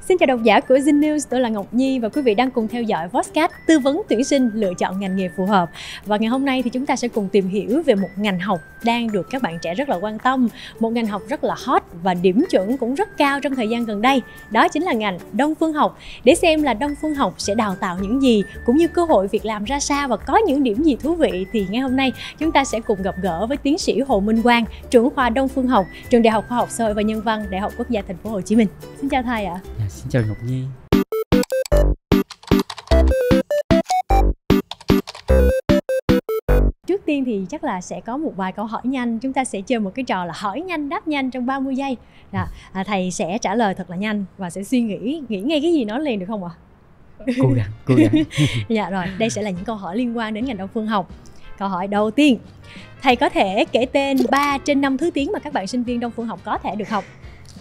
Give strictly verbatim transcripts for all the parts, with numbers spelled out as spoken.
Xin chào độc giả của Zing News, tôi là Ngọc Nhi và quý vị đang cùng theo dõi podcast tư vấn tuyển sinh lựa chọn ngành nghề phù hợp. Và ngày hôm nay thì chúng ta sẽ cùng tìm hiểu về một ngành học đang được các bạn trẻ rất là quan tâm, một ngành học rất là hot và điểm chuẩn cũng rất cao trong thời gian gần đây. Đó chính là ngành Đông Phương học. Để xem là Đông Phương học sẽ đào tạo những gì, cũng như cơ hội việc làm ra sao và có những điểm gì thú vị, thì ngày hôm nay chúng ta sẽ cùng gặp gỡ với tiến sĩ Hồ Minh Quang, trưởng khoa Đông Phương học, trường Đại học Khoa học Xã hội và Nhân văn, Đại học Quốc gia Thành phố Hồ Chí Minh. Xin chào thầy ạ. À, xin chào Ngọc Nhi. Trước tiên thì chắc là sẽ có một vài câu hỏi nhanh. Chúng ta sẽ chơi một cái trò là hỏi nhanh đáp nhanh trong ba mươi giây. Đó, à, thầy sẽ trả lời thật là nhanh và sẽ suy nghĩ, nghĩ ngay cái gì nói liền được không ạ? Cố gắng, cố gắng. Dạ rồi, đây sẽ là những câu hỏi liên quan đến ngành Đông Phương học. Câu hỏi đầu tiên, thầy có thể kể tên ba trên năm thứ tiếng mà các bạn sinh viên Đông Phương học có thể được học?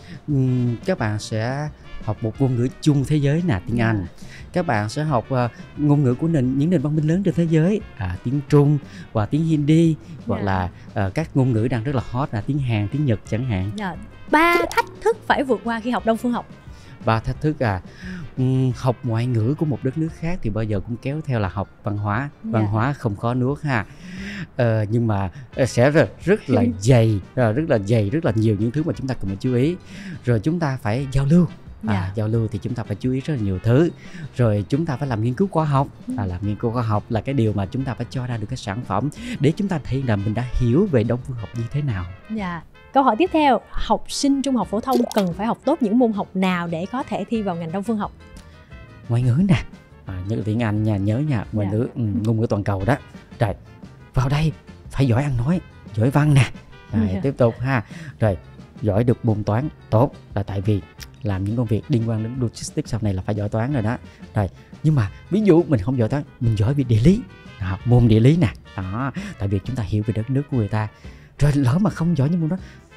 Uhm, các bạn sẽ học một ngôn ngữ chung thế giới là tiếng Anh. Các bạn sẽ học uh, ngôn ngữ của nền những nền văn minh lớn trên thế giới, à, tiếng Trung và tiếng Hindi, hoặc yeah. là uh, các ngôn ngữ đang rất là hot là tiếng Hàn, tiếng Nhật chẳng hạn. Yeah. Ba thách thức phải vượt qua khi học Đông Phương học. Ba thách thức à, uhm, học ngoại ngữ của một đất nước khác thì bao giờ cũng kéo theo là học văn hóa. Văn yeah. hóa không có nước ha. Uh, nhưng mà uh, sẽ rất, rất là dày, uh, rất là dày, rất là nhiều những thứ mà chúng ta cần phải chú ý. Rồi chúng ta phải giao lưu. À, yeah. Giao lưu thì chúng ta phải chú ý rất là nhiều thứ. Rồi chúng ta phải làm nghiên cứu khoa học. à, Làm nghiên cứu khoa học là cái điều mà chúng ta phải cho ra được cái sản phẩm để chúng ta thấy là mình đã hiểu về Đông Phương học như thế nào. Dạ. Yeah. Câu hỏi tiếp theo, học sinh trung học phổ thông cần phải học tốt những môn học nào để có thể thi vào ngành Đông Phương học? Ngoại ngữ nè, à, nhớ tiếng Anh nha, nhớ nha, ngoại yeah. ngữ, ừ, ngôn ngữ toàn cầu đó. Rồi, vào đây phải giỏi ăn nói, giỏi văn nè. Rồi, yeah. tiếp tục ha. Rồi, giỏi được môn toán tốt, là tại vì làm những công việc liên quan đến logistics sau này là phải giỏi toán rồi đó. Rồi, nhưng mà ví dụ mình không giỏi toán, mình giỏi về địa lý, à, môn địa lý nè. Đó, tại vì chúng ta hiểu về đất nước của người ta. Rồi lỡ mà không giỏi những môn đó,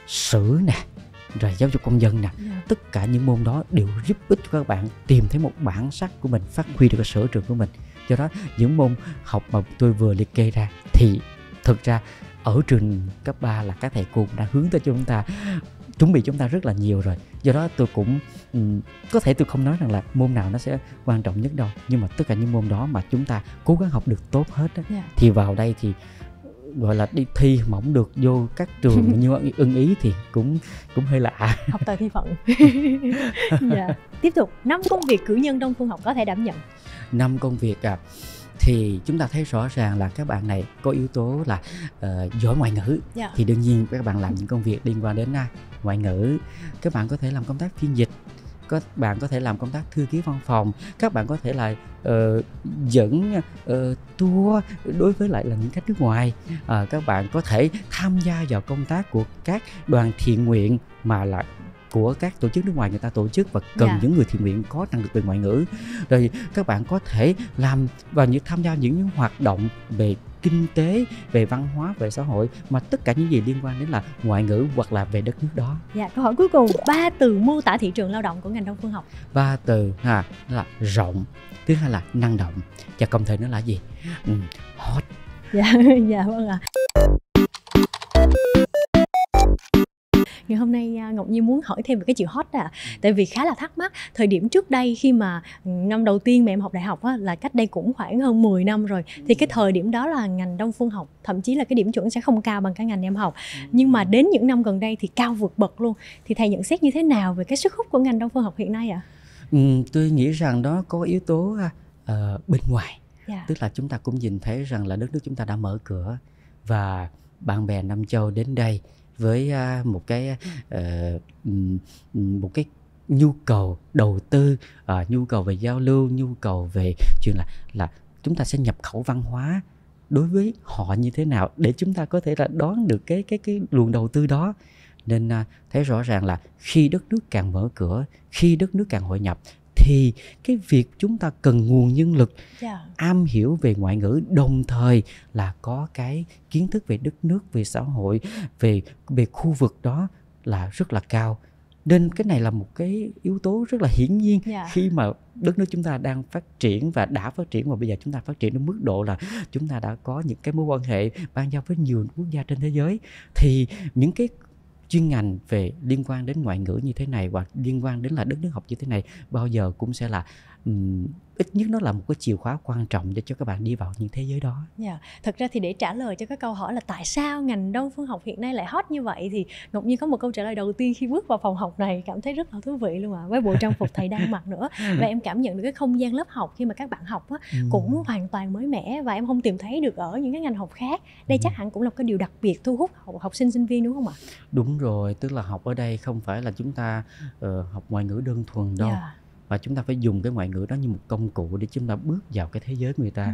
sử nè, rồi giáo dục công dân nè, yeah. tất cả những môn đó đều giúp ích cho các bạn tìm thấy một bản sắc của mình, phát huy được cái sở trường của mình. Do đó những môn học mà tôi vừa liệt kê ra thì thực ra ở trường cấp ba là các thầy cô đã hướng tới cho chúng ta, chuẩn bị chúng ta rất là nhiều rồi. Do đó tôi cũng um, có thể tôi không nói rằng là môn nào nó sẽ quan trọng nhất đâu, nhưng mà tất cả những môn đó mà chúng ta cố gắng học được tốt hết đó, yeah. thì vào đây thì gọi là đi thi mà không được vô các trường như ưng ý thì cũng cũng hơi lạ. Học tài thi phận. Yeah. Tiếp tục, năm công việc cử nhân Đông Phương học có thể đảm nhận. Năm công việc à, thì chúng ta thấy rõ ràng là các bạn này có yếu tố là uh, giỏi ngoại ngữ. Yeah. Thì đương nhiên các bạn làm những công việc liên quan đến uh, ngoại ngữ. Các bạn có thể làm công tác phiên dịch, các bạn có thể làm công tác thư ký văn phòng, các bạn có thể là uh, dẫn uh, tour đối với lại là những khách nước ngoài. Uh, các bạn có thể tham gia vào công tác của các đoàn thiện nguyện mà là của các tổ chức nước ngoài người ta tổ chức và cần yeah. những người thiện nguyện có năng lực về ngoại ngữ. Rồi các bạn có thể làm và những tham gia những hoạt động về kinh tế, về văn hóa, về xã hội, mà tất cả những gì liên quan đến là ngoại ngữ hoặc là về đất nước đó. Dạ, câu hỏi cuối cùng, ba từ mô tả thị trường lao động của ngành Đông Phương học. Ba từ ha, đó là rộng, thứ hai là năng động, và cộng thể nó là gì? Ừ, hot. Dạ, dạ vâng ạ. Ngày hôm nay Ngọc Nhi muốn hỏi thêm về cái chữ hot à. Tại vì khá là thắc mắc, thời điểm trước đây khi mà năm đầu tiên mà em học đại học á, là cách đây cũng khoảng hơn mười năm rồi. Thì cái thời điểm đó là ngành Đông Phương học, thậm chí là cái điểm chuẩn sẽ không cao bằng cái ngành em học. Nhưng mà đến những năm gần đây thì cao vượt bậc luôn. Thì thầy nhận xét như thế nào về cái sức hút của ngành Đông Phương học hiện nay ạ? À? Ừ, tôi nghĩ rằng đó có yếu tố uh, bên ngoài. Yeah. Tức là chúng ta cũng nhìn thấy rằng là đất nước chúng ta đã mở cửa và bạn bè Nam Châu đến đây với uh, một cái uh, một cái nhu cầu đầu tư, uh, nhu cầu về giao lưu, nhu cầu về chuyện là là chúng ta sẽ nhập khẩu văn hóa đối với họ như thế nào để chúng ta có thể là đoán được cái cái cái luồng đầu tư đó. Nên uh, thấy rõ ràng là khi đất nước càng mở cửa, khi đất nước càng hội nhập thì cái việc chúng ta cần nguồn nhân lực yeah. am hiểu về ngoại ngữ, đồng thời là có cái kiến thức về đất nước, về xã hội, về về khu vực đó là rất là cao. Nên cái này là một cái yếu tố rất là hiển nhiên yeah. khi mà đất nước chúng ta đang phát triển và đã phát triển, và bây giờ chúng ta phát triển đến mức độ là chúng ta đã có những cái mối quan hệ ban giao với nhiều quốc gia trên thế giới, thì những cái chuyên ngành về liên quan đến ngoại ngữ như thế này hoặc liên quan đến là đất nước học như thế này bao giờ cũng sẽ là um, ít nhất nó là một cái chìa khóa quan trọng để cho các bạn đi vào những thế giới đó. Yeah. Thật ra thì để trả lời cho cái câu hỏi là tại sao ngành Đông Phương học hiện nay lại hot như vậy thì Ngọc Nhi có một câu trả lời đầu tiên khi bước vào phòng học này, cảm thấy rất là thú vị luôn ạ, à, với bộ trang phục thầy đang mặc nữa. Và em cảm nhận được cái không gian lớp học khi mà các bạn học á, ừ. cũng hoàn toàn mới mẻ và em không tìm thấy được ở những cái ngành học khác. Đây ừ. chắc hẳn cũng là một cái điều đặc biệt thu hút học, học sinh sinh viên đúng không ạ? Đúng rồi, tức là học ở đây không phải là chúng ta uh, học ngoại ngữ đơn thuần đâu. Yeah. Và chúng ta phải dùng cái ngoại ngữ đó như một công cụ để chúng ta bước vào cái thế giới của người ta. Ừ.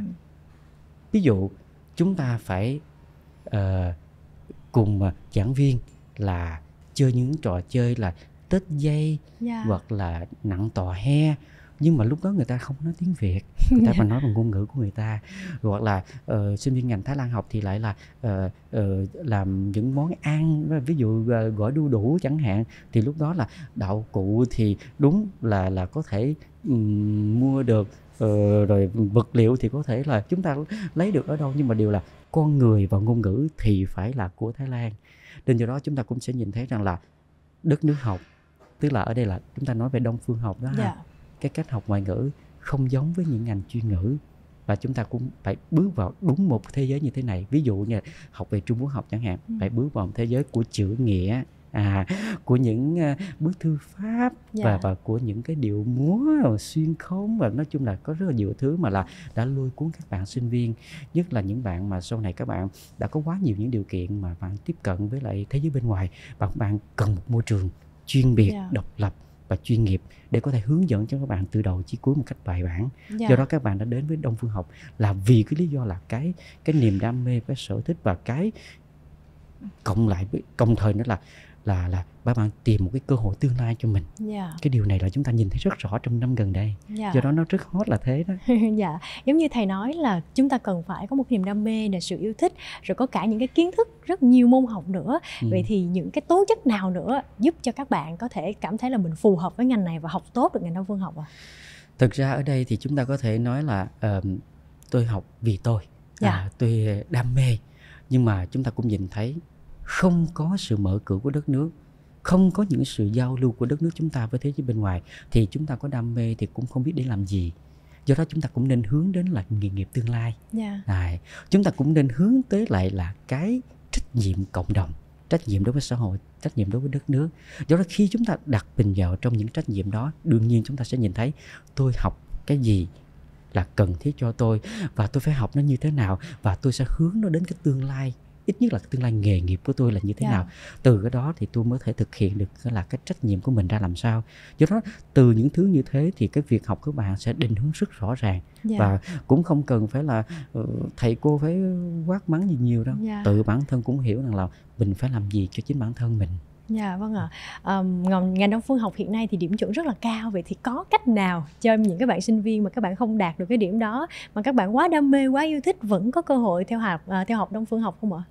Ví dụ chúng ta phải uh, cùng uh, giảng viên là chơi những trò chơi là tết dây, yeah. hoặc là nặng tò he, nhưng mà lúc đó người ta không nói tiếng Việt, người ta mà nói bằng ngôn ngữ của người ta. Hoặc là uh, sinh viên ngành Thái Lan học thì lại là uh, uh, làm những món ăn, ví dụ uh, gỏi đu đủ chẳng hạn, thì lúc đó là đạo cụ thì đúng là là có thể um, mua được, uh, rồi vật liệu thì có thể là chúng ta lấy được ở đâu, nhưng mà điều là con người và ngôn ngữ thì phải là của Thái Lan. Nên do đó chúng ta cũng sẽ nhìn thấy rằng là đất nước học, tức là ở đây là chúng ta nói về Đông Phương học đó, yeah. ha. Cái cách học ngoại ngữ không giống với những ngành chuyên ngữ, và chúng ta cũng phải bước vào đúng một thế giới như thế này. Ví dụ như học về Trung Quốc học chẳng hạn, ừ. phải bước vào một thế giới của chữ nghĩa, à, của những uh, bức thư pháp, yeah. và, và của những cái điệu múa rồi xuyên không, và nói chung là có rất là nhiều thứ mà là đã lôi cuốn các bạn sinh viên, nhất là những bạn mà sau này các bạn đã có quá nhiều những điều kiện mà bạn tiếp cận với lại thế giới bên ngoài, và các bạn cần một môi trường chuyên biệt, yeah. độc lập và chuyên nghiệp để có thể hướng dẫn cho các bạn từ đầu chí cuối một cách bài bản. Yeah. Do đó các bạn đã đến với Đông Phương học là vì cái lý do là cái cái niềm đam mê, cái sở thích, và cái cộng lại với cộng thời nữa là là là các bạn tìm một cái cơ hội tương lai cho mình. Yeah. Cái điều này là chúng ta nhìn thấy rất rõ trong năm gần đây. Yeah. Do đó nó rất hot là thế đó. Dạ, giống như thầy nói là chúng ta cần phải có một niềm đam mê, là sự yêu thích, rồi có cả những cái kiến thức, rất nhiều môn học nữa. Ừ. Vậy thì những cái tố chất nào nữa giúp cho các bạn có thể cảm thấy là mình phù hợp với ngành này và học tốt được ngành Đông Phương học ạ? À? Thực ra ở đây thì chúng ta có thể nói là uh, tôi học vì tôi, yeah. à, tôi đam mê, nhưng mà chúng ta cũng nhìn thấy không có sự mở cửa của đất nước, không có những sự giao lưu của đất nước chúng ta với thế giới bên ngoài, thì chúng ta có đam mê thì cũng không biết để làm gì. Do đó chúng ta cũng nên hướng đến là nghề nghiệp tương lai. Yeah. À, chúng ta cũng nên hướng tới lại là cái trách nhiệm cộng đồng, trách nhiệm đối với xã hội, trách nhiệm đối với đất nước. Do đó khi chúng ta đặt mình vào trong những trách nhiệm đó, đương nhiên chúng ta sẽ nhìn thấy tôi học cái gì là cần thiết cho tôi, và tôi phải học nó như thế nào, và tôi sẽ hướng nó đến cái tương lai, ít nhất là tương lai nghề nghiệp của tôi là như thế yeah. nào. Từ cái đó thì tôi mới thể thực hiện được là cái trách nhiệm của mình ra làm sao. Do đó từ những thứ như thế thì cái việc học của bạn sẽ định hướng rất rõ ràng, yeah. và cũng không cần phải là uh, thầy cô phải quát mắng gì nhiều đâu. Yeah. Tự bản thân cũng hiểu rằng là mình phải làm gì cho chính bản thân mình. Dạ yeah, vâng ạ. Um, ngành Đông Phương học hiện nay thì điểm chuẩn rất là cao. Vậy thì có cách nào cho những các bạn sinh viên mà các bạn không đạt được cái điểm đó, mà các bạn quá đam mê, quá yêu thích, vẫn có cơ hội theo học uh, theo học Đông Phương học không ạ?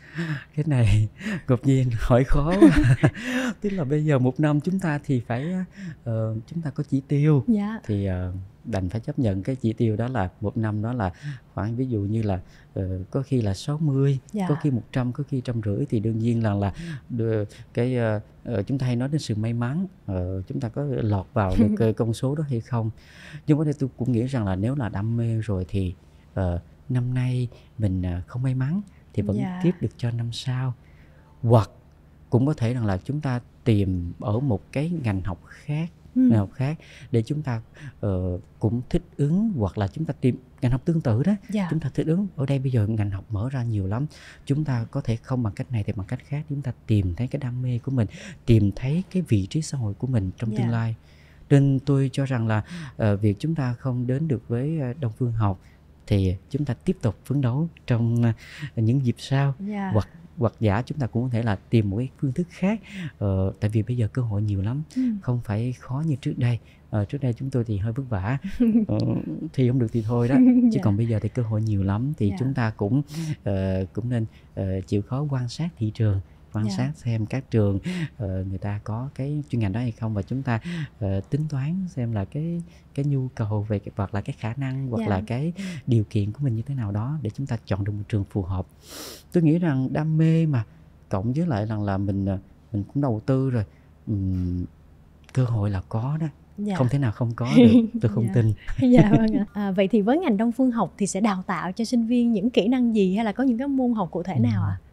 Cái này Ngọc Nhiên hỏi khó quá. Tức là bây giờ một năm chúng ta thì phải uh, chúng ta có chỉ tiêu, yeah. thì uh, đành phải chấp nhận cái chỉ tiêu đó là một năm đó là khoảng ví dụ như là uh, có khi là sáu mươi, yeah. có khi một trăm, có khi trăm rưỡi, thì đương nhiên là là đưa cái uh, uh, chúng ta hay nói đến sự may mắn, uh, chúng ta có lọt vào được uh, con số đó hay không. Nhưng mà đây tôi cũng nghĩ rằng là nếu là đam mê rồi thì uh, năm nay mình uh, không may mắn thì vẫn yeah. tiếp được cho năm sau, hoặc cũng có thể rằng là chúng ta tìm ở một cái ngành học khác, ừ. ngành học khác để chúng ta uh, cũng thích ứng, hoặc là chúng ta tìm ngành học tương tự đó, yeah. chúng ta thích ứng. Ở đây bây giờ ngành học mở ra nhiều lắm, chúng ta có thể không bằng cách này thì bằng cách khác, chúng ta tìm thấy cái đam mê của mình, tìm thấy cái vị trí xã hội của mình trong yeah. tương lai. Nên tôi cho rằng là uh, việc chúng ta không đến được với uh, Đông Phương học thì chúng ta tiếp tục phấn đấu trong uh, những dịp sau, yeah. hoặc hoặc giả chúng ta cũng có thể là tìm một cái phương thức khác, uh, tại vì bây giờ cơ hội nhiều lắm, ừ. không phải khó như trước đây. Uh, trước đây chúng tôi thì hơi vất vả, uh, thì không được thì thôi đó, chứ yeah. còn bây giờ thì cơ hội nhiều lắm, thì yeah. chúng ta cũng uh, cũng nên uh, chịu khó quan sát thị trường, quan yeah. sát xem các trường uh, người ta có cái chuyên ngành đó hay không, và chúng ta uh, tính toán xem là cái cái nhu cầu về cái, hoặc là cái khả năng, hoặc yeah. là cái điều kiện của mình như thế nào đó để chúng ta chọn được một trường phù hợp. Tôi nghĩ rằng đam mê mà cộng với lại rằng là mình mình cũng đầu tư rồi, um, cơ hội là có đó. Dạ. Không thể nào không có được, tôi không dạ. tin. Dạ vâng ạ. À, vậy thì với ngành Đông Phương học thì sẽ đào tạo cho sinh viên những kỹ năng gì, hay là có những cái môn học cụ thể nào ạ? À?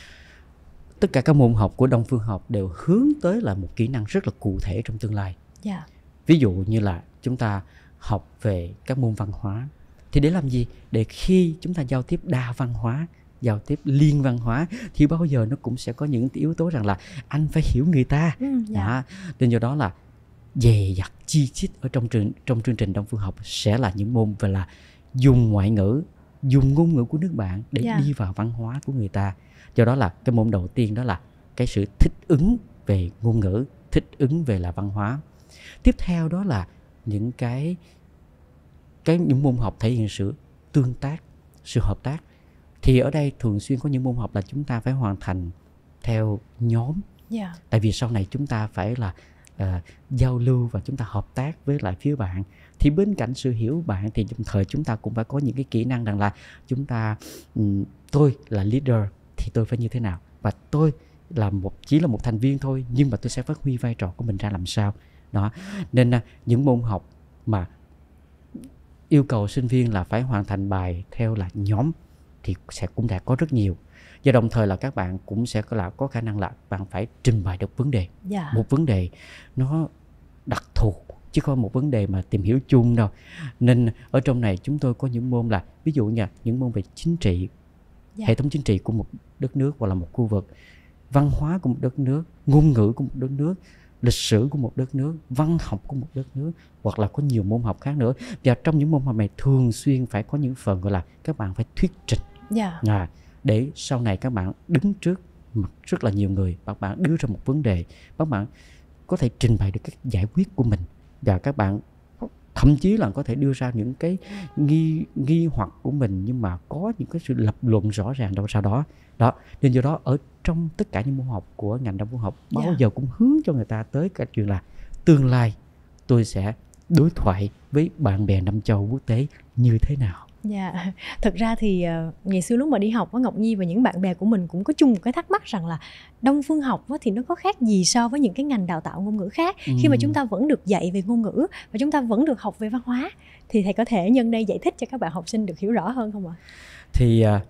Tất cả các môn học của Đông Phương học đều hướng tới là một kỹ năng rất là cụ thể trong tương lai. Dạ. Ví dụ như là chúng ta học về các môn văn hóa, thì để làm gì? Để khi chúng ta giao tiếp đa văn hóa, giao tiếp liên văn hóa, thì bao giờ nó cũng sẽ có những yếu tố rằng là anh phải hiểu người ta. Ừ, dạ. Đó. Nên do đó là dè dặt chi chít ở trong trường trong chương trình Đông Phương học sẽ là những môn về là dùng ngoại ngữ, dùng ngôn ngữ của nước bạn để yeah. đi vào văn hóa của người ta. Do đó là cái môn đầu tiên đó là cái sự thích ứng về ngôn ngữ, thích ứng về là văn hóa. Tiếp theo đó là những cái cái những môn học thể hiện sự tương tác, sự hợp tác. Thì ở đây thường xuyên có những môn học là chúng ta phải hoàn thành theo nhóm. Yeah. Tại vì sau này chúng ta phải là uh, giao lưu và chúng ta hợp tác với lại phía bạn. Thì bên cạnh sự hiểu bạn thì đồng thời chúng ta cũng phải có những cái kỹ năng rằng là chúng ta um, tôi là leader thì tôi phải như thế nào, và tôi là một chỉ là một thành viên thôi, nhưng mà tôi sẽ phát huy vai trò của mình ra làm sao. Đó. Nên uh, những môn học mà yêu cầu sinh viên là phải hoàn thành bài theo là nhóm thì sẽ cũng đã có rất nhiều. Và đồng thời là các bạn cũng sẽ có, là có khả năng là bạn phải trình bày được vấn đề. Yeah. Một vấn đề nó đặc thù, chứ không một vấn đề mà tìm hiểu chung đâu. Nên ở trong này chúng tôi có những môn là ví dụ như những môn về chính trị, yeah. hệ thống chính trị của một đất nước hoặc là một khu vực, văn hóa của một đất nước, ngôn ngữ của một đất nước, lịch sử của một đất nước, văn học của một đất nước, hoặc là có nhiều môn học khác nữa. Và trong những môn học này thường xuyên phải có những phần gọi là các bạn phải thuyết trình. Yeah. À, để sau này các bạn đứng trước mặt rất là nhiều người, các bạn đưa ra một vấn đề, các bạn có thể trình bày được cách giải quyết của mình, và các bạn thậm chí là có thể đưa ra những cái nghi nghi hoặc của mình, nhưng mà có những cái sự lập luận rõ ràng đâu sau đó. Đó, nên do đó ở trong tất cả những môn học của ngành Đông Phương học bao yeah. giờ cũng hướng cho người ta tới cái chuyện là tương lai tôi sẽ đối thoại với bạn bè năm châu quốc tế như thế nào. Dạ, yeah. Thật ra thì uh, ngày xưa lúc mà đi học với Ngọc Nhi và những bạn bè của mình cũng có chung một cái thắc mắc rằng là Đông Phương học thì nó có khác gì so với những cái ngành đào tạo ngôn ngữ khác, ừ. khi mà chúng ta vẫn được dạy về ngôn ngữ và chúng ta vẫn được học về văn hóa. Thì thầy có thể nhân đây giải thích cho các bạn học sinh được hiểu rõ hơn không ạ? Thì uh,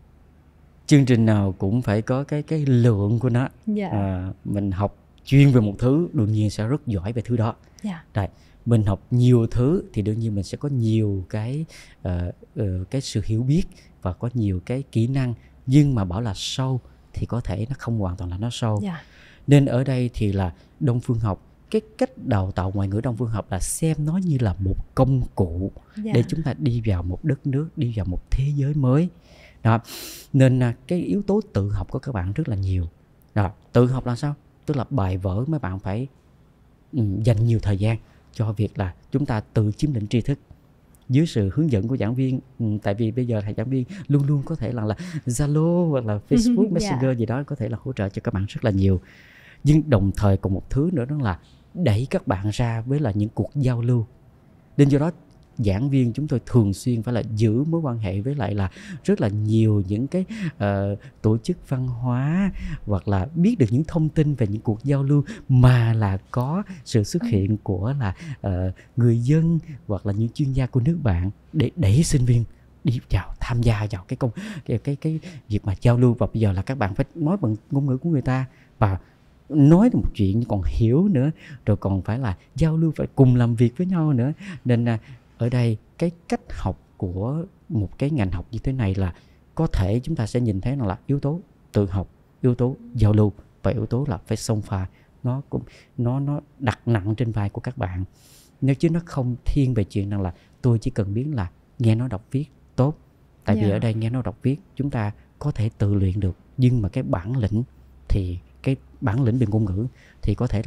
chương trình nào cũng phải có cái cái lượng của nó. Yeah. uh, Mình học chuyên về một thứ đương nhiên sẽ rất giỏi về thứ đó. Yeah. Rồi, mình học nhiều thứ thì đương nhiên mình sẽ có nhiều cái uh, uh, cái sự hiểu biết và có nhiều cái kỹ năng, nhưng mà bảo là sâu thì có thể nó không hoàn toàn là nó sâu. Yeah. Nên ở đây thì là Đông Phương học, cái cách đào tạo ngoại ngữ Đông Phương học là xem nó như là một công cụ yeah. để chúng ta đi vào một đất nước, đi vào một thế giới mới. Đó. Nên uh, cái yếu tố tự học của các bạn rất là nhiều. Đó. Tự học là sao? Tức là bài vở mấy bạn phải um, dành nhiều thời gian cho việc là chúng ta tự chiếm lĩnh tri thức dưới sự hướng dẫn của giảng viên. Ừ, tại vì bây giờ thầy giảng viên luôn luôn có thể là là Zalo hoặc là Facebook Messenger yeah. gì đó có thể là hỗ trợ cho các bạn rất là nhiều. Nhưng đồng thời còn một thứ nữa đó là đẩy các bạn ra với là những cuộc giao lưu. Nên do đó giảng viên chúng tôi thường xuyên phải là giữ mối quan hệ với lại là rất là nhiều những cái uh, tổ chức văn hóa, hoặc là biết được những thông tin về những cuộc giao lưu mà là có sự xuất hiện của là uh, người dân hoặc là những chuyên gia của nước bạn, để đẩy sinh viên đi vào tham gia vào cái công cái cái cái việc mà giao lưu. Và bây giờ là các bạn phải nói bằng ngôn ngữ của người ta, và nói được một chuyện còn hiểu nữa, rồi còn phải là giao lưu, phải cùng làm việc với nhau nữa. Nên uh, ở đây cái cách học của một cái ngành học như thế này là có thể chúng ta sẽ nhìn thấy là yếu tố tự học, yếu tố giao lưu và yếu tố là phải xông pha. Nó cũng nó nó đặt nặng trên vai của các bạn. Nếu chứ nó không thiên về chuyện rằng là tôi chỉ cần biết là nghe nói đọc viết tốt. Tại yeah. vì ở đây nghe nói đọc viết chúng ta có thể tự luyện được, nhưng mà cái bản lĩnh thì cái bản lĩnh về ngôn ngữ thì có thể là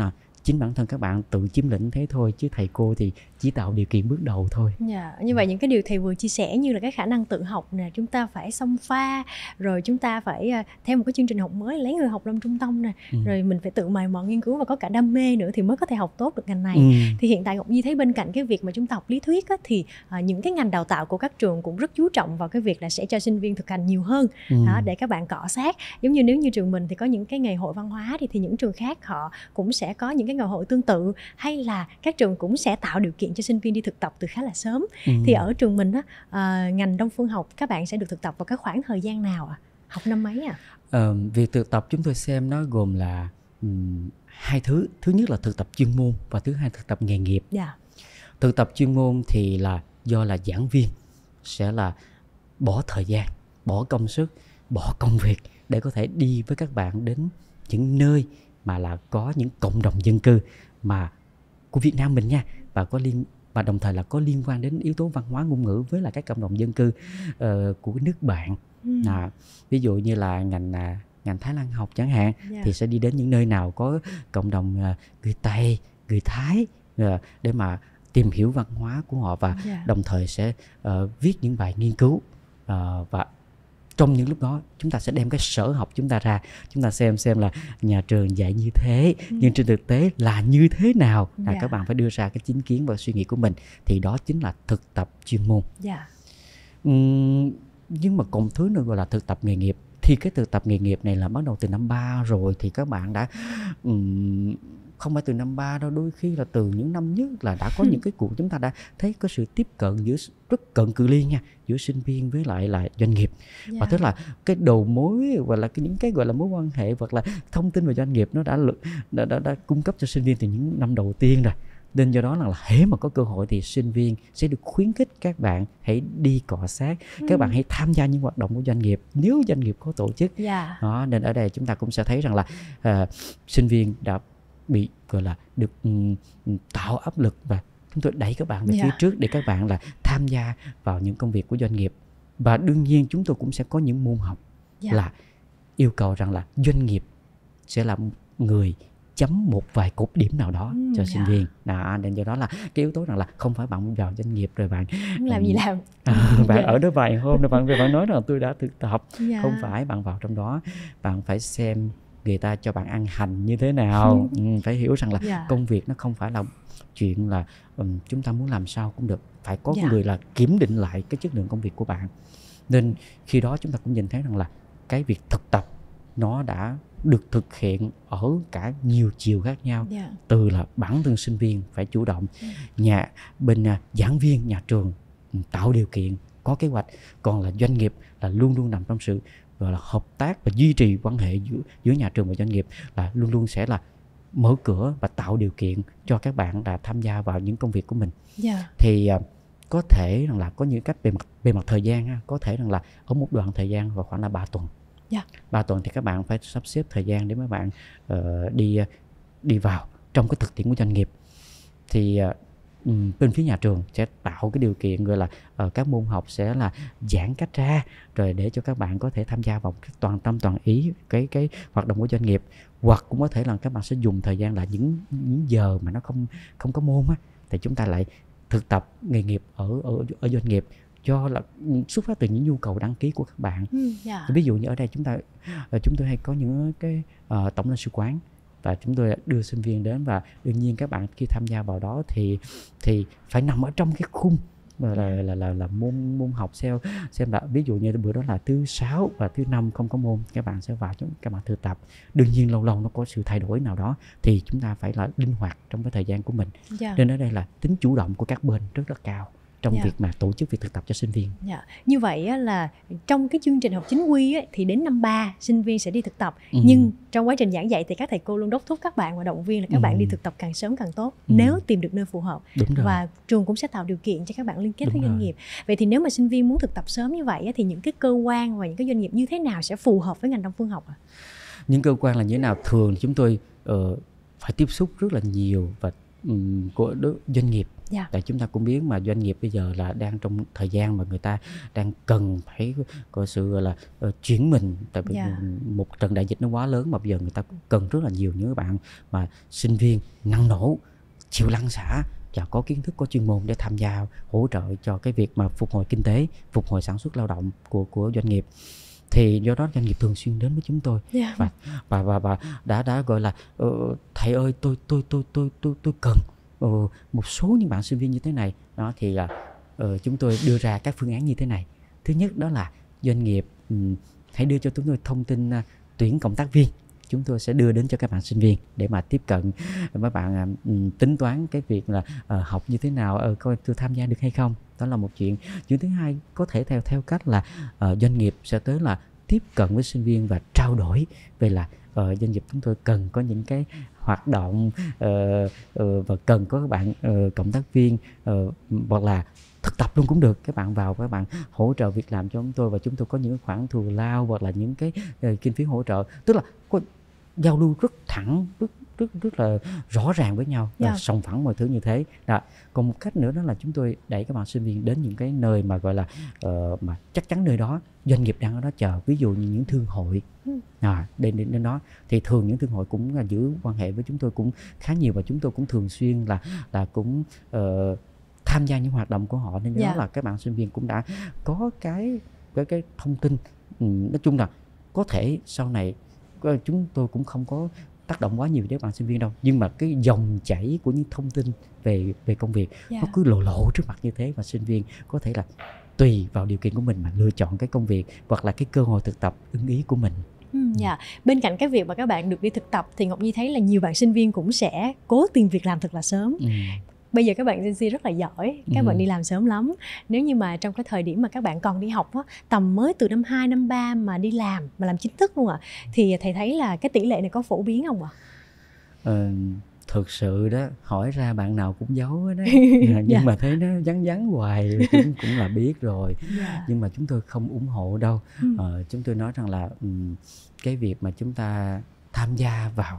chính bản thân các bạn tự chiếm lĩnh thế thôi, chứ thầy cô thì chỉ tạo điều kiện bước đầu thôi. Yeah, như vậy những cái điều thầy vừa chia sẻ như là cái khả năng tự học nè, chúng ta phải xông pha, rồi chúng ta phải uh, theo một cái chương trình học mới lấy người học làm trung tâm nè, ừ. rồi mình phải tự mày mò nghiên cứu và có cả đam mê nữa thì mới có thể học tốt được ngành này. Ừ. Thì hiện tại Ngọc Nhi thấy bên cạnh cái việc mà chúng ta học lý thuyết á, thì uh, những cái ngành đào tạo của các trường cũng rất chú trọng vào cái việc là sẽ cho sinh viên thực hành nhiều hơn, ừ. đó, để các bạn cọ sát. Giống như nếu như trường mình thì có những cái ngày hội văn hóa thì, thì những trường khác họ cũng sẽ có những cái ngày hội tương tự, hay là các trường cũng sẽ tạo điều kiện cho sinh viên đi thực tập từ khá là sớm. Ừ. Thì ở trường mình á, à, ngành Đông Phương học các bạn sẽ được thực tập vào cái khoảng thời gian nào ạ? À? Học năm mấy à? Ờ, việc thực tập chúng tôi xem nó gồm là um, hai thứ. Thứ nhất là thực tập chuyên môn và thứ hai thực tập nghề nghiệp. Yeah. Thực tập chuyên môn thì là do là giảng viên sẽ là bỏ thời gian, bỏ công sức, bỏ công việc để có thể đi với các bạn đến những nơi mà là có những cộng đồng dân cư mà của Việt Nam mình nha, và có liên và đồng thời là có liên quan đến yếu tố văn hóa ngôn ngữ với là các cộng đồng dân cư uh, của nước bạn. Ừ. À, ví dụ như là ngành uh, ngành Thái Lan học chẳng hạn, yeah. thì sẽ đi đến những nơi nào có cộng đồng uh, người Tây, người Thái uh, để mà tìm hiểu văn hóa của họ và yeah. đồng thời sẽ uh, viết những bài nghiên cứu, uh, và trong những lúc đó chúng ta sẽ đem cái sở học chúng ta ra, chúng ta xem xem là nhà trường dạy như thế, ừ. nhưng trên thực tế là như thế nào. Là yeah. các bạn phải đưa ra cái chính kiến và suy nghĩ của mình, thì đó chính là thực tập chuyên môn. Yeah. uhm, nhưng mà còn thứ nữa gọi là thực tập nghề nghiệp. Thì cái thực tập nghề nghiệp này là bắt đầu từ năm ba rồi, thì các bạn đã um, không phải từ năm ba đâu, đôi khi là từ những năm nhất là đã có những cái cuộc chúng ta đã thấy có sự tiếp cận giữa rất cận cự ly nha, giữa sinh viên với lại là doanh nghiệp. Yeah. Và tức là cái đầu mối hoặc là cái, những cái gọi là mối quan hệ hoặc là thông tin về doanh nghiệp nó đã đã, đã đã cung cấp cho sinh viên từ những năm đầu tiên rồi. Nên do đó là, là hễ mà có cơ hội thì sinh viên sẽ được khuyến khích các bạn hãy đi cọ sát, ừ. các bạn hãy tham gia những hoạt động của doanh nghiệp nếu doanh nghiệp có tổ chức. Yeah. Đó, nên ở đây chúng ta cũng sẽ thấy rằng là uh, sinh viên đã bị gọi là được um, tạo áp lực và chúng tôi đẩy các bạn về yeah. phía trước để các bạn là tham gia vào những công việc của doanh nghiệp. Và đương nhiên chúng tôi cũng sẽ có những môn học yeah. là yêu cầu rằng là doanh nghiệp sẽ là người chấm một vài cột điểm nào đó ừ, cho yeah. sinh viên. Đó, nên do đó là cái yếu tố rằng là không phải bạn vào doanh nghiệp rồi bạn làm um, gì làm à, bạn yeah. ở đó vài hôm rồi bạn về bạn nói rằng tôi đã thực tập. Yeah. Không phải, bạn vào trong đó bạn phải xem người ta cho bạn ăn hành như thế nào. ừ, phải hiểu rằng là yeah. công việc nó không phải là chuyện là um, chúng ta muốn làm sao cũng được, phải có yeah. người là kiểm định lại cái chất lượng công việc của bạn. Nên khi đó chúng ta cũng nhìn thấy rằng là cái việc thực tập nó đã được thực hiện ở cả nhiều chiều khác nhau. Yeah. Từ là bản thân sinh viên phải chủ động, yeah. nhà bên uh, giảng viên nhà trường tạo điều kiện, có kế hoạch, còn là doanh nghiệp là luôn luôn nằm trong sự gọi là hợp tác và duy trì quan hệ giữa, giữa nhà trường và doanh nghiệp, là luôn luôn sẽ là mở cửa và tạo điều kiện cho các bạn đã tham gia vào những công việc của mình. Yeah. Thì uh, có thể rằng là có những cách về mặt về mặt thời gian ha, có thể rằng là ở một đoạn thời gian vào khoảng là ba tuần. Yeah. ba tuần thì các bạn phải sắp xếp thời gian để mấy bạn uh, đi đi vào trong cái thực tiễn của doanh nghiệp. Thì uh, bên phía nhà trường sẽ tạo cái điều kiện gọi là uh, các môn học sẽ là giãn cách ra, rồi để cho các bạn có thể tham gia vào toàn tâm toàn ý cái cái hoạt động của doanh nghiệp. Hoặc cũng có thể là các bạn sẽ dùng thời gian là những những giờ mà nó không không có môn á, thì chúng ta lại thực tập nghề nghiệp ở ở ở doanh nghiệp, do là xuất phát từ những nhu cầu đăng ký của các bạn. Ừ, yeah. Ví dụ như ở đây chúng ta chúng tôi hay có những cái uh, tổng lãnh sự quán, và chúng tôi đưa sinh viên đến, và đương nhiên các bạn khi tham gia vào đó thì thì phải nằm ở trong cái khung là là là, là, là môn môn học xem xem là ví dụ như bữa đó là thứ sáu và thứ năm không có môn, các bạn sẽ vào các bạn thực tập. Đương nhiên lâu lâu nó có sự thay đổi nào đó thì chúng ta phải là linh hoạt trong cái thời gian của mình. Yeah. Nên ở đây là tính chủ động của các bên rất rất cao trong yeah. việc mà tổ chức việc thực tập cho sinh viên. Yeah. Như vậy á, là trong cái chương trình học chính quy á, thì đến năm ba sinh viên sẽ đi thực tập. Ừ. Nhưng trong quá trình giảng dạy thì các thầy cô luôn đốc thúc các bạn và động viên là các ừ. bạn đi thực tập càng sớm càng tốt, ừ. nếu tìm được nơi phù hợp. Và trường cũng sẽ tạo điều kiện cho các bạn liên kết Đúng với doanh rồi. nghiệp. Vậy thì nếu mà sinh viên muốn thực tập sớm như vậy á, thì những cái cơ quan và những cái doanh nghiệp như thế nào sẽ phù hợp với ngành Đông Phương học? À? Những cơ quan là như thế nào? Thường chúng tôi uh, phải tiếp xúc rất là nhiều và um, của đối, doanh nghiệp. Yeah. Tại chúng ta cũng biết mà doanh nghiệp bây giờ là đang trong thời gian mà người ta đang cần phải có sự gọi là uh, chuyển mình, tại vì yeah. một trận đại dịch nó quá lớn mà bây giờ người ta cần rất là nhiều những bạn mà sinh viên năng nổ, chịu lăn xả và có kiến thức, có chuyên môn để tham gia hỗ trợ cho cái việc mà phục hồi kinh tế, phục hồi sản xuất lao động của của doanh nghiệp. Thì do đó doanh nghiệp thường xuyên đến với chúng tôi. Yeah. và và và, và đã đã gọi là uh, thầy ơi tôi tôi tôi tôi tôi tôi cần uh, một số những bạn sinh viên như thế này đó, thì là uh, chúng tôi đưa ra các phương án như thế này. Thứ nhất đó là doanh nghiệp um, hãy đưa cho chúng tôi thông tin uh, tuyển cộng tác viên, chúng tôi sẽ đưa đến cho các bạn sinh viên để mà tiếp cận mấy bạn uh, tính toán cái việc là uh, học như thế nào, uh, coi tôi tham gia được hay không. Đó là một chuyện. Chuyện thứ hai có thể theo theo cách là uh, doanh nghiệp sẽ tới là tiếp cận với sinh viên và trao đổi về là uh, doanh nghiệp chúng tôi cần có những cái hoạt động uh, uh, và cần có các bạn uh, cộng tác viên uh, hoặc là thực tập luôn cũng được. Các bạn vào, các bạn hỗ trợ việc làm cho chúng tôi và chúng tôi có những khoản thù lao hoặc là những cái uh, kinh phí hỗ trợ. Tức là có giao lưu rất thẳng, rất rất rất là rõ ràng với nhau, yeah. sòng phẳng mọi thứ như thế. Đó. Còn một cách nữa đó là chúng tôi đẩy các bạn sinh viên đến những cái nơi mà gọi là uh, mà chắc chắn nơi đó doanh nghiệp đang ở đó chờ, ví dụ như những thương hội. ừ. à, đến, đến đến đó thì thường những thương hội cũng là giữ quan hệ với chúng tôi cũng khá nhiều và chúng tôi cũng thường xuyên là là cũng uh, tham gia những hoạt động của họ, nên yeah. đó là các bạn sinh viên cũng đã có cái cái cái thông tin. ừ, nói chung là có thể sau này chúng tôi cũng không có tác động quá nhiều đến bạn sinh viên đâu, nhưng mà cái dòng chảy của những thông tin về về công việc yeah. nó cứ lộ lộ trước mặt như thế, và sinh viên có thể là tùy vào điều kiện của mình mà lựa chọn cái công việc hoặc là cái cơ hội thực tập ưng ý của mình. Ừ, yeah. Bên cạnh cái việc mà các bạn được đi thực tập thì Ngọc Nhi thấy là nhiều bạn sinh viên cũng sẽ cố tìm việc làm thật là sớm. ừ. Bây giờ các bạn Gen Z rất là giỏi, các ừ. bạn đi làm sớm lắm. Nếu như mà trong cái thời điểm mà các bạn còn đi học á, tầm mới từ năm hai, năm ba mà đi làm, mà làm chính thức luôn ạ, à, thì thầy thấy là cái tỷ lệ này có phổ biến không ạ? À? Ờ, thực sự đó, hỏi ra bạn nào cũng giấu đó. Nhưng yeah. mà thấy nó vắng vắng hoài cũng, cũng là biết rồi. yeah. Nhưng mà chúng tôi không ủng hộ đâu. ừ. ờ, Chúng tôi nói rằng là um, cái việc mà chúng ta tham gia vào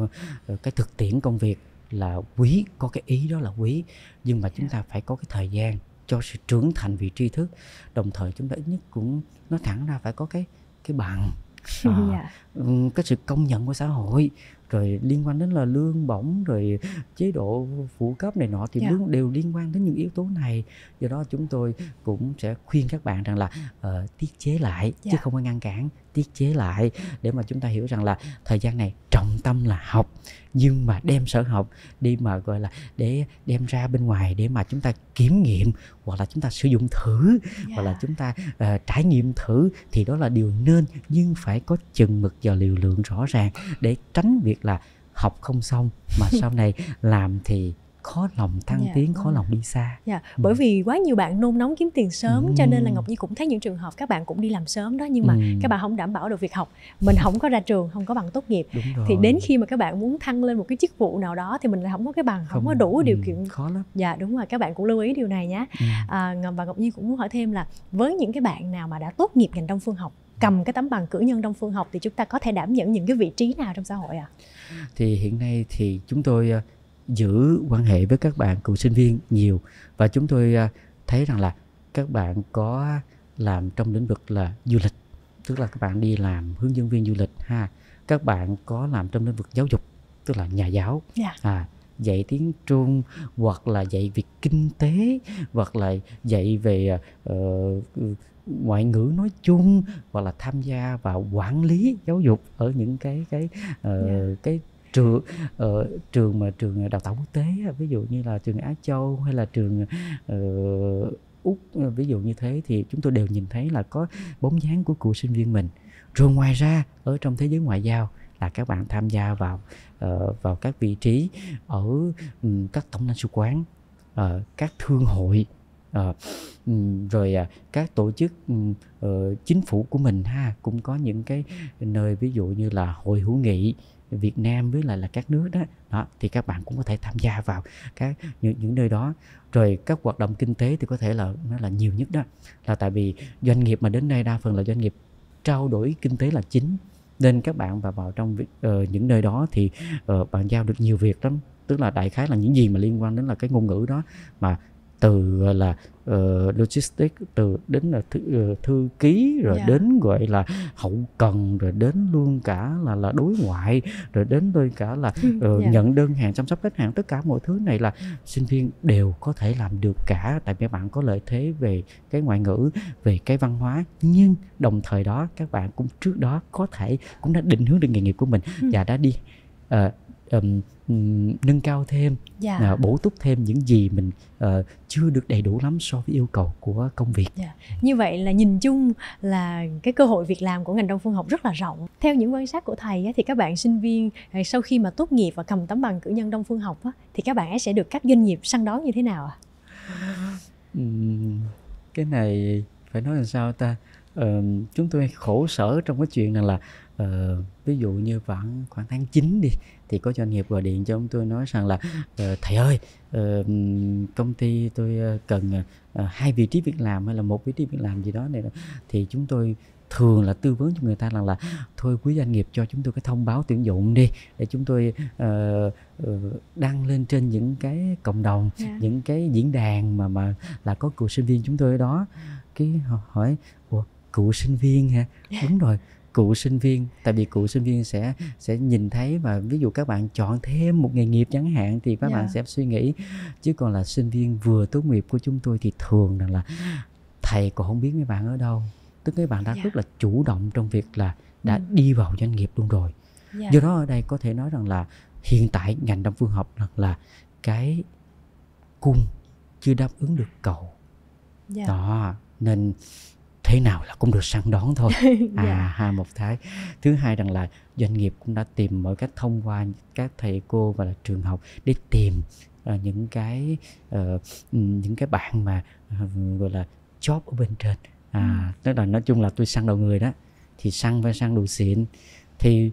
cái thực tiễn công việc là quý, có cái ý đó là quý, nhưng mà chúng ta phải có cái thời gian cho sự trưởng thành về tri thức, đồng thời chúng ta ít nhất cũng nói thẳng ra phải có cái cái bằng, à, yeah. cái sự công nhận của xã hội, rồi liên quan đến là lương bổng, rồi chế độ phụ cấp này nọ thì yeah. đều liên quan đến những yếu tố này. Do đó chúng tôi cũng sẽ khuyên các bạn rằng là uh, tiết chế lại, yeah. chứ không có ngăn cản, tiết chế lại để mà chúng ta hiểu rằng là thời gian này trọng tâm là học, nhưng mà đem sở học đi mà gọi là để đem ra bên ngoài để mà chúng ta kiểm nghiệm hoặc là chúng ta sử dụng thử, yeah. hoặc là chúng ta uh, trải nghiệm thử thì đó là điều nên, nhưng phải có chừng mực và liều lượng rõ ràng để tránh việc là học không xong mà sau này làm thì khó lòng thăng yeah, tiến, khó lòng đi xa. Yeah. Ừ. Bởi vì quá nhiều bạn nôn nóng kiếm tiền sớm, ừ. cho nên là Ngọc Nhi cũng thấy những trường hợp các bạn cũng đi làm sớm đó, nhưng mà ừ. các bạn không đảm bảo được việc học, mình không có ra trường, không có bằng tốt nghiệp, thì đến khi mà các bạn muốn thăng lên một cái chức vụ nào đó thì mình lại không có cái bằng, không, không có đủ điều kiện. Khó lắm. Dạ đúng rồi, các bạn cũng lưu ý điều này nhé. ừ. à, và Ngọc Nhi cũng muốn hỏi thêm là với những cái bạn nào mà đã tốt nghiệp ngành Đông Phương học, cầm cái tấm bằng cử nhân Đông Phương học, thì chúng ta có thể đảm nhận những cái vị trí nào trong xã hội ạ? À? Thì hiện nay thì chúng tôi giữ quan hệ với các bạn cựu sinh viên nhiều, và chúng tôi thấy rằng là các bạn có làm trong lĩnh vực là du lịch, tức là các bạn đi làm hướng dẫn viên du lịch ha. Các bạn có làm trong lĩnh vực giáo dục, tức là nhà giáo, yeah. à, dạy tiếng Trung, hoặc là dạy việc kinh tế, hoặc là dạy về uh, ngoại ngữ nói chung, hoặc là tham gia vào quản lý giáo dục ở những cái cái uh, yeah. cái trường uh, trường mà trường đào tạo quốc tế, ví dụ như là trường Á Châu hay là trường uh, Úc, ví dụ như thế, thì chúng tôi đều nhìn thấy là có bóng dáng của cựu sinh viên mình. Rồi ngoài ra ở trong thế giới ngoại giao là các bạn tham gia vào uh, vào các vị trí ở um, các tổng lãnh sự quán, uh, các thương hội, uh, um, rồi uh, các tổ chức um, uh, chính phủ của mình ha, cũng có những cái nơi ví dụ như là Hội hữu nghị Việt Nam với lại là các nước đó, đó thì các bạn cũng có thể tham gia vào các những, những nơi đó. Rồi các hoạt động kinh tế thì có thể là nó là nhiều nhất đó, là tại vì doanh nghiệp mà đến đây đa phần là doanh nghiệp trao đổi kinh tế là chính, nên các bạn vào vào trong uh, những nơi đó thì uh, bạn giao được nhiều việc lắm, tức là đại khái là những gì mà liên quan đến là cái ngôn ngữ đó, mà từ gọi là uh, logistics, từ đến là thư, uh, thư ký, rồi yeah. đến gọi là hậu cần, rồi đến luôn cả là là đối ngoại, rồi đến đôi cả là uh, yeah. nhận đơn hàng, chăm sóc khách hàng, tất cả mọi thứ này là sinh viên đều có thể làm được cả, tại vì bạn có lợi thế về cái ngoại ngữ, về cái văn hóa, nhưng đồng thời đó các bạn cũng trước đó có thể cũng đã định hướng được nghề nghiệp của mình ừ. và đã đi uh, um, um, nâng cao thêm, yeah. uh, bổ túc thêm những gì mình uh, chưa được đầy đủ lắm so với yêu cầu của công việc. Yeah. Như vậy là nhìn chung là cái cơ hội việc làm của ngành Đông Phương Học rất là rộng. Theo những quan sát của thầy á, thì các bạn sinh viên sau khi mà tốt nghiệp và cầm tấm bằng cử nhân Đông Phương Học á, thì các bạn ấy sẽ được các doanh nghiệp săn đón như thế nào ạ? À? Uhm, cái này phải nói làm sao ta? Uh, chúng tôi khổ sở trong cái chuyện này là uh, ví dụ như khoảng khoảng tháng chín đi, thì có doanh nghiệp gọi điện cho chúng tôi nói rằng là uh, thầy ơi, uh, công ty tôi cần uh, hai vị trí việc làm hay là một vị trí việc làm gì đó này, thì chúng tôi thường là tư vấn cho người ta rằng là thôi quý doanh nghiệp cho chúng tôi cái thông báo tuyển dụng đi, để chúng tôi uh, uh, đăng lên trên những cái cộng đồng, yeah. những cái diễn đàn mà mà là có cựu sinh viên chúng tôi ở đó. Cái hỏi ủa cựu sinh viên hả? Đúng rồi, cựu sinh viên, tại vì cựu sinh viên sẽ sẽ nhìn thấy, và ví dụ các bạn chọn thêm một nghề nghiệp chẳng hạn thì các yeah. bạn sẽ suy nghĩ, chứ còn là sinh viên vừa tốt nghiệp của chúng tôi thì thường rằng là thầy còn không biết mấy bạn ở đâu, tức mấy bạn đã yeah. rất là chủ động trong việc là đã ừ. đi vào doanh nghiệp luôn rồi. Yeah. Do đó ở đây có thể nói rằng là hiện tại ngành Đông Phương Học là cái cung chưa đáp ứng được cầu. Yeah. Đó, nên thế nào là cũng được săn đón thôi. À, yeah. ha, một thái. Thứ hai rằng là doanh nghiệp cũng đã tìm mọi cách thông qua các thầy cô và là trường học để tìm uh, những cái uh, những cái bạn mà uh, gọi là job ở bên trên. À, tức là nói chung là tôi săn đầu người đó, thì săn phải săn đồ xịn. Thì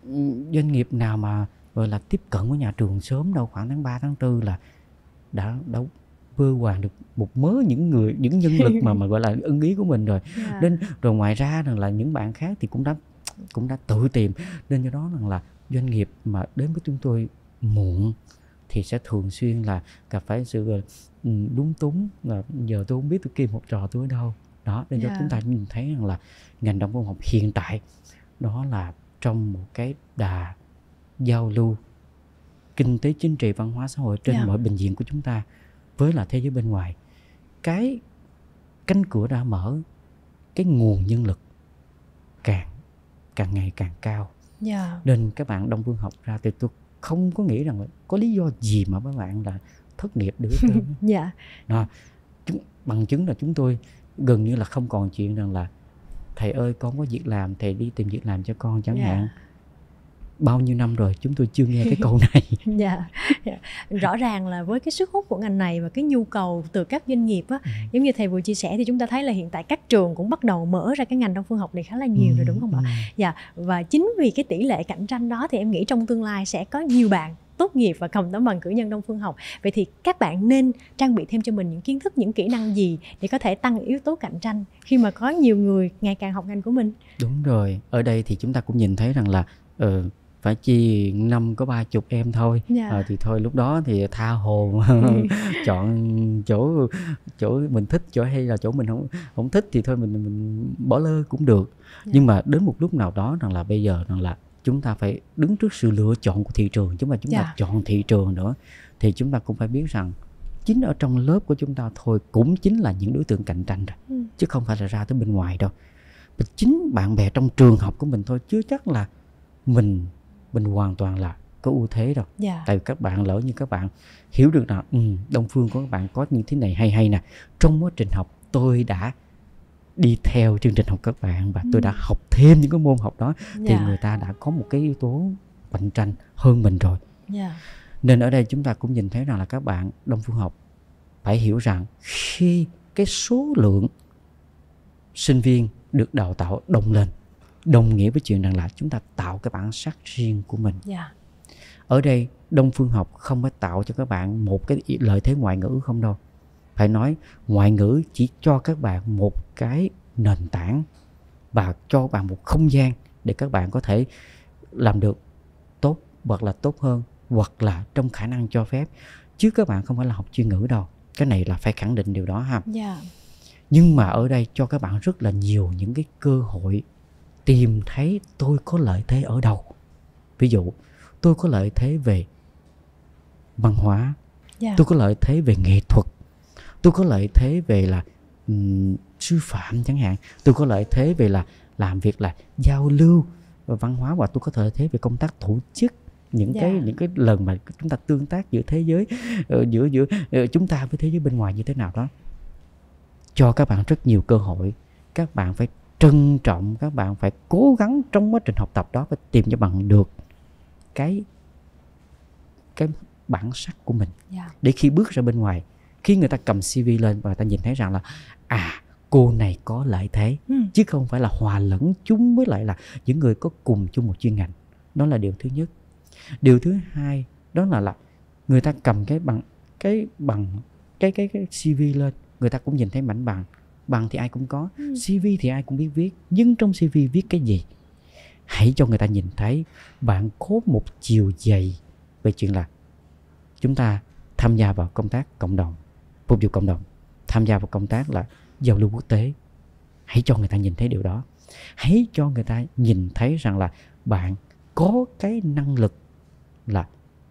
doanh nghiệp nào mà gọi là tiếp cận với nhà trường sớm đâu, khoảng tháng ba, tháng tư là đã đã vơ hoàn được một mớ những người, những nhân lực mà mà gọi là ưng ý của mình rồi. Yeah. Nên rồi ngoài ra rằng là những bạn khác thì cũng đã cũng đã tự tìm. Nên do đó rằng là doanh nghiệp mà đến với chúng tôi muộn thì sẽ thường xuyên là gặp phải sự lúng túng, là giờ tôi không biết tôi kìm một trò tôi ở đâu. Đó, nên yeah. cho chúng ta nhìn thấy rằng là ngành Đông Phương Học hiện tại đó là trong một cái đà giao lưu kinh tế, chính trị, văn hóa, xã hội trên yeah. mọi bình diện của chúng ta với là thế giới bên ngoài. Cái cánh cửa đã mở, cái nguồn nhân lực càng càng ngày càng cao. Yeah. Nên các bạn Đông Phương Học ra thì tôi không có nghĩ rằng là có lý do gì mà các bạn là thất nghiệp được. Yeah. Đó, chúng, bằng chứng là chúng tôi gần như là không còn chuyện rằng là thầy ơi con có việc làm, thầy đi tìm việc làm cho con chẳng yeah. hạn. Bao nhiêu năm rồi chúng tôi chưa nghe cái câu này. Yeah. Yeah. Rõ ràng là với cái sức hút của ngành này và cái nhu cầu từ các doanh nghiệp á, ừ. giống như thầy vừa chia sẻ thì chúng ta thấy là hiện tại các trường cũng bắt đầu mở ra cái ngành Đông Phương Học này khá là nhiều ừ. rồi đúng không ạ? Ừ. Yeah. Và chính vì cái tỷ lệ cạnh tranh đó thì em nghĩ trong tương lai sẽ có nhiều bạn tốt nghiệp và cầm tấm bằng cử nhân Đông Phương Học. Vậy thì các bạn nên trang bị thêm cho mình những kiến thức, những kỹ năng gì để có thể tăng yếu tố cạnh tranh khi mà có nhiều người ngày càng học ngành của mình? Đúng rồi, ở đây thì chúng ta cũng nhìn thấy rằng là uh, phải chi năm có ba chục em thôi. Yeah. À, thì thôi lúc đó thì tha hồ chọn chỗ chỗ mình thích, chỗ hay là chỗ mình không không thích thì thôi mình mình bỏ lơ cũng được. Yeah. Nhưng mà đến một lúc nào đó rằng là bây giờ rằng là chúng ta phải đứng trước sự lựa chọn của thị trường, chúng ta chúng yeah. ta chọn thị trường nữa, thì chúng ta cũng phải biết rằng chính ở trong lớp của chúng ta thôi cũng chính là những đối tượng cạnh tranh rồi, ừ. chứ không phải là ra tới bên ngoài đâu. Và chính bạn bè trong trường học của mình thôi, chưa chắc là mình mình hoàn toàn là có ưu thế đâu. Yeah. Tại vì các bạn lỡ như các bạn hiểu được là um, Đông Phương của các bạn có như thế này hay hay nè, trong quá trình học tôi đã đi theo chương trình học các bạn và ừ. tôi đã học thêm những cái môn học đó, yeah. thì người ta đã có một cái yếu tố cạnh tranh hơn mình rồi. Yeah. Nên ở đây chúng ta cũng nhìn thấy rằng là các bạn Đông Phương Học phải hiểu rằng khi cái số lượng sinh viên được đào tạo đông lên, đồng nghĩa với chuyện rằng là chúng ta tạo cái bản sắc riêng của mình. Yeah. Ở đây Đông Phương Học không phải tạo cho các bạn một cái lợi thế ngoại ngữ không đâu. Phải nói ngoại ngữ chỉ cho các bạn một cái nền tảng và cho bạn một không gian để các bạn có thể làm được tốt hoặc là tốt hơn hoặc là trong khả năng cho phép, chứ các bạn không phải là học chuyên ngữ đâu. Cái này là phải khẳng định điều đó ha. Yeah. Nhưng mà ở đây cho các bạn rất là nhiều những cái cơ hội tìm thấy tôi có lợi thế ở đâu. Ví dụ tôi có lợi thế về văn hóa, Yeah. tôi có lợi thế về nghệ thuật, tôi có lợi thế về là um, sư phạm chẳng hạn, tôi có lợi thế về là làm việc là giao lưu và văn hóa, và tôi có lợi thế về công tác tổ chức những Yeah. cái những cái lần mà chúng ta tương tác giữa thế giới uh, giữa giữa uh, chúng ta với thế giới bên ngoài như thế nào đó. Cho các bạn rất nhiều cơ hội. Các bạn phải trân trọng, các bạn phải cố gắng trong quá trình học tập đó, phải tìm cho bằng được cái cái bản sắc của mình. Yeah. Để khi bước ra bên ngoài, khi người ta cầm xê vê lên và người ta nhìn thấy rằng là à, cô này có lợi thế, ừ. chứ không phải là hòa lẫn chúng với lại là những người có cùng chung một chuyên ngành. Đó là điều thứ nhất. Điều thứ hai đó là là người ta cầm cái bằng cái bằng cái cái cái xê vê lên, người ta cũng nhìn thấy mảnh bằng. Bằng thì ai cũng có, ừ. xê vê thì ai cũng biết viết, nhưng trong xê vê viết cái gì? Hãy cho người ta nhìn thấy bạn có một chiều dày về chuyện là chúng ta tham gia vào công tác cộng đồng, phục vụ cộng đồng, tham gia vào công tác là giao lưu quốc tế. Hãy cho người ta nhìn thấy điều đó. Hãy cho người ta nhìn thấy rằng là bạn có cái năng lực là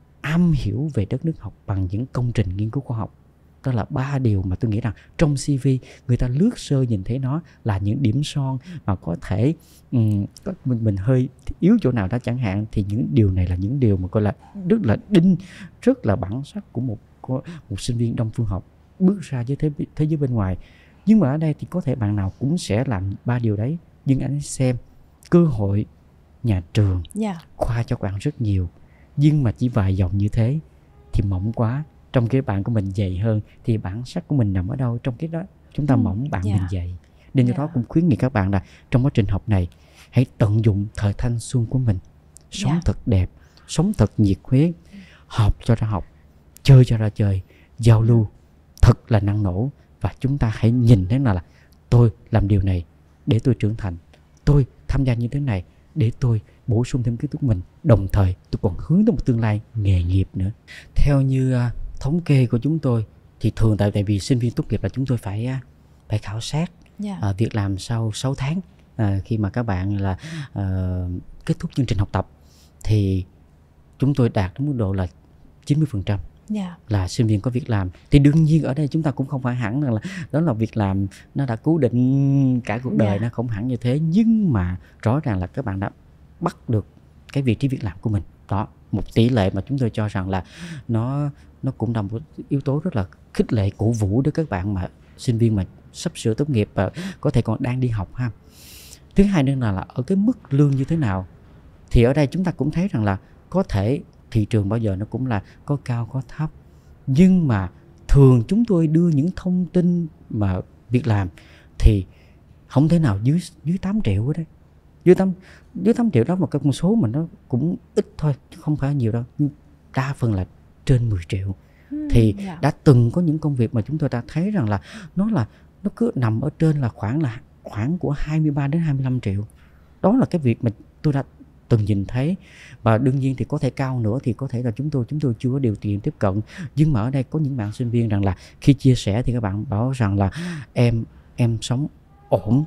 am hiểu về đất nước học bằng những công trình nghiên cứu khoa học. Đó là ba điều mà tôi nghĩ rằng trong xê vê người ta lướt sơ nhìn thấy nó là những điểm son mà có thể um, mình, mình hơi yếu chỗ nào đó chẳng hạn, thì những điều này là những điều mà gọi là rất là đinh, rất là bản sắc của một, của một sinh viên Đông Phương học bước ra với thế, thế giới bên ngoài. Nhưng mà ở đây thì có thể bạn nào cũng sẽ làm ba điều đấy, nhưng anh xem cơ hội nhà trường yeah. khoa cho bạn rất nhiều, nhưng mà chỉ vài dòng như thế thì mỏng quá. Trong cái bạn của mình dày hơn thì bản sắc của mình nằm ở đâu? Trong cái đó chúng ta mỏng, bạn yeah. mình dày. Nên do yeah. đó cũng khuyến nghị các bạn là trong quá trình học này hãy tận dụng thời thanh xuân của mình, sống yeah. thật đẹp, sống thật nhiệt huyết, học cho ra học, chơi cho ra chơi, giao lưu thật là năng nổ. Và chúng ta hãy nhìn thấy là, là tôi làm điều này để tôi trưởng thành, tôi tham gia như thế này để tôi bổ sung thêm kiến thức mình, đồng thời tôi còn hướng tới một tương lai nghề nghiệp nữa. Theo như uh, thống kê của chúng tôi thì thường tại tại vì sinh viên tốt nghiệp là chúng tôi phải uh, phải khảo sát yeah. uh, việc làm sau sáu tháng uh, khi mà các bạn là uh, kết thúc chương trình học tập thì chúng tôi đạt đến mức độ là chín mươi phần trăm yeah. là sinh viên có việc làm. Thì đương nhiên ở đây chúng ta cũng không phải hẳn là đó là việc làm nó đã cố định cả cuộc đời, yeah. nó không hẳn như thế, nhưng mà rõ ràng là các bạn đã bắt được cái vị trí việc làm của mình. Đó, một tỷ lệ mà chúng tôi cho rằng là nó nó cũng là một yếu tố rất là khích lệ, cổ vũ để các bạn mà sinh viên mà sắp sửa tốt nghiệp và có thể còn đang đi học ha. Thứ hai nữa là, là ở cái mức lương như thế nào. Thì ở đây chúng ta cũng thấy rằng là có thể thị trường bao giờ nó cũng là có cao có thấp, nhưng mà thường chúng tôi đưa những thông tin mà việc làm thì không thể nào dưới dưới tám triệu ở đây. Dưới tám dưới tám triệu đó một cái con số mà nó cũng ít thôi chứ không phải nhiều đâu, nhưng đa phần là trên mười triệu. Hmm, thì yeah. đã từng có những công việc mà chúng tôi đã thấy rằng là nó là nó cứ nằm ở trên là khoảng là khoảng của hai mươi ba đến hai mươi lăm triệu. Đó là cái việc mà tôi đã từng nhìn thấy. Và đương nhiên thì có thể cao nữa thì có thể là chúng tôi chúng tôi chưa có điều kiện tiếp cận. Nhưng mà ở đây có những bạn sinh viên rằng là khi chia sẻ thì các bạn bảo rằng là em em sống ổn,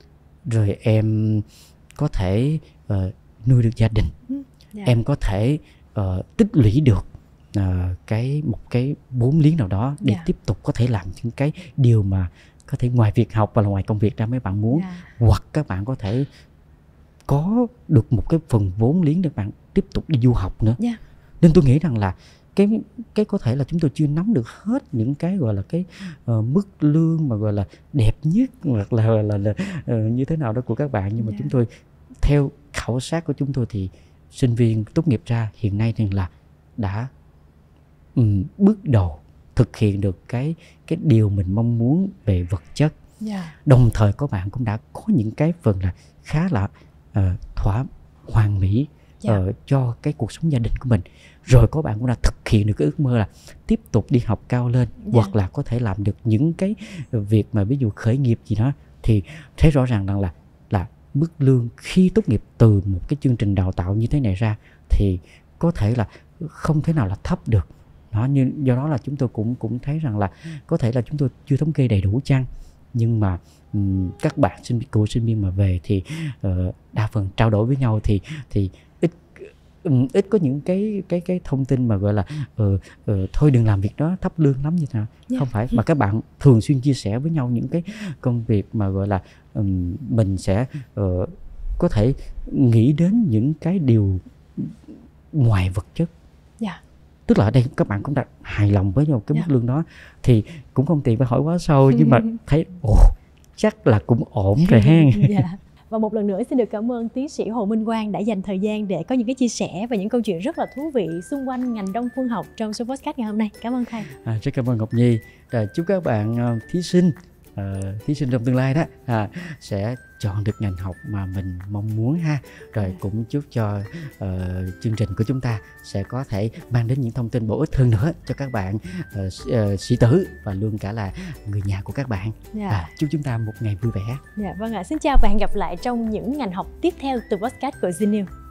rồi em có thể uh, nuôi được gia đình, yeah. em có thể uh, tích lũy được uh, cái một cái vốn liếng nào đó để yeah. tiếp tục có thể làm những cái điều mà có thể ngoài việc học và là ngoài công việc ra mấy bạn muốn, yeah. hoặc các bạn có thể có được một cái phần vốn liếng để bạn tiếp tục đi du học nữa. Yeah. Nên tôi nghĩ rằng là cái cái có thể là chúng tôi chưa nắm được hết những cái gọi là cái uh, mức lương mà gọi là đẹp nhất hoặc là, là, là, là uh, như thế nào đó của các bạn, nhưng mà yeah. chúng tôi theo khảo sát của chúng tôi thì sinh viên tốt nghiệp ra hiện nay thì là đã um, bước đầu thực hiện được cái cái điều mình mong muốn về vật chất. Yeah. Đồng thời các bạn cũng đã có những cái phần là khá là uh, thỏa hoàn mỹ yeah. uh, cho cái cuộc sống gia đình của mình. Rồi có bạn cũng đã thực hiện được cái ước mơ là tiếp tục đi học cao lên, yeah. hoặc là có thể làm được những cái việc mà ví dụ khởi nghiệp gì đó, thì thấy rõ ràng rằng là là mức lương khi tốt nghiệp từ một cái chương trình đào tạo như thế này ra thì có thể là không thể nào là thấp được. Đó, như do đó là chúng tôi cũng cũng thấy rằng là có thể là chúng tôi chưa thống kê đầy đủ chăng, nhưng mà um, các bạn sinh viên, cựu sinh viên mà về thì uh, đa phần trao đổi với nhau thì thì ít um, ít có những cái cái cái thông tin mà gọi là uh, uh, thôi đừng làm việc đó thấp lương lắm như thế nào. Yeah. Không phải, mà các bạn thường xuyên chia sẻ với nhau những cái công việc mà gọi là um, mình sẽ uh, có thể nghĩ đến những cái điều ngoài vật chất. Yeah. Tức là ở đây các bạn cũng đã hài lòng với nhau cái mức yeah. lương đó, thì cũng không tiền phải hỏi quá sâu, nhưng mà thấy ồ chắc là cũng ổn rồi ha. Yeah. Và một lần nữa xin được cảm ơn tiến sĩ Hồ Minh Quang đã dành thời gian để có những cái chia sẻ và những câu chuyện rất là thú vị xung quanh ngành Đông Phương học trong số podcast ngày hôm nay. Cảm ơn thầy. À, rất cảm ơn Ngọc Nhi. À, chúc các bạn uh, thí sinh uh, thí sinh trong tương lai đó à, sẽ chọn được ngành học mà mình mong muốn ha. Rồi cũng chúc cho uh, chương trình của chúng ta sẽ có thể mang đến những thông tin bổ ích hơn nữa cho các bạn uh, uh, sĩ tử và luôn cả là người nhà của các bạn. Yeah. À, chúc chúng ta một ngày vui vẻ. Dạ, vâng ạ. Xin chào và hẹn gặp lại trong những ngành học tiếp theo từ podcast của Znews.